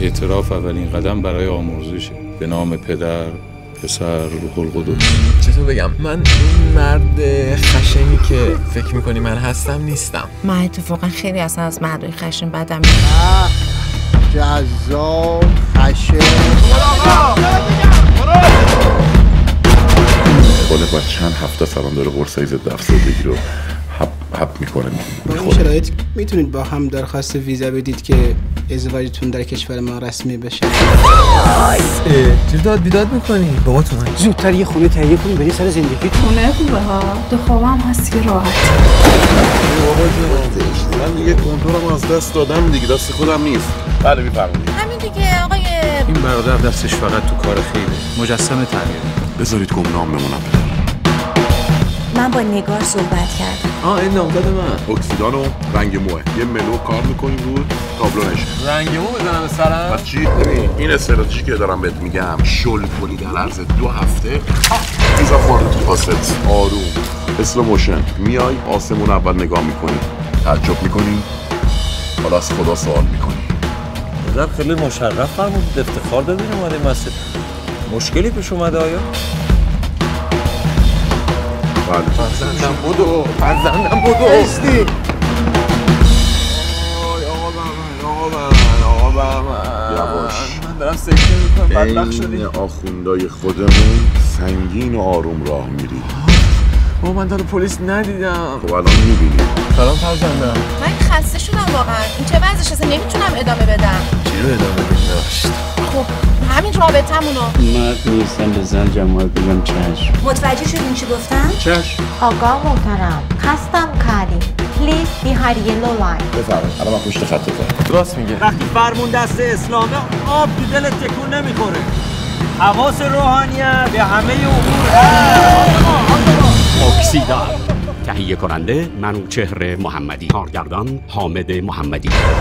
اعتراف اولین قدم برای آمرزشه. به نام پدر، پسر، روح القدس. چطور بگم، من اون مرد خشنی که فکر میکنی من هستم نیستم. من اتفاقا خیلی اصلا از مردای خشن بدم میاد. جذاب، خشن. باید چند هفته سلامدار قرصای ضد افسردگی رو حب میکنه با این شرایط میتونید با هم درخواست ویزا بدید که ازدواجتون در کشور ما رسمی بشه. چرا داد بیداد میکنی؟ باباتون زودتر یه خونه تهیه کنید برید سر زندگیتون. خونه خوبه ها، دو خوابم هست که راحت. من دیگه کنترلم از دست دادم دیگه، دست خودم نیست. بله میفرمایید. همین دیگه آقای این برادر دستش فقط تو کار خیره، مجسمه تغییر. بذارید گمنام بمونم. من با نگار صحبت کردم. این نامزد من. اکسیدان و رنگ موه. یه ملو کار میکنیم بود تابلو نشه. رنگ مو بزنم به سرم؟ چی؟ ببین این استراتژی که دارم بهت میگم، شل کنی در عرض 2 هفته. ایزا خورده تو پاست. آروم. اسلو موشن. میای آسمون اول نگاه میکنی. تعجب میکنی. حالا از خدا سوال میکنی. نظر خیلی مشرف فرمودید، افتخار دادین اومده مسجد. مشکلی پیش اومده آیا؟ فرزندم بودو استی. آقا بهمن یواش. من دارم سکته میکنم، بدبخت شدی. این آخوندای خودمون سنگین و آروم راه میری. من تا پلیس ندیدم. خب الان میبینی. سلام فرزندم. من خسته شدم واقعا. این چه وضعش اصلا نمیتونم ادامه بدم. چی رو ادامه بدیم؟ خب همین رابطمونو. مرد نیستم به زن جمال بگم چشم. متوجه شدین چی گفتم؟ چشم. آقا محترم خستم کردیم. پلیز بیهاید یلو لاین. بفرمایید الان من پشت خطتم. راست میگه. وقتی فرمون دست اسلامه آب تو دلت تکون نمیخوره. حواس روحانیت به همه امور اکسیدان. تهیه کننده منوچهر محمدی، کارگردان حامد محمدی.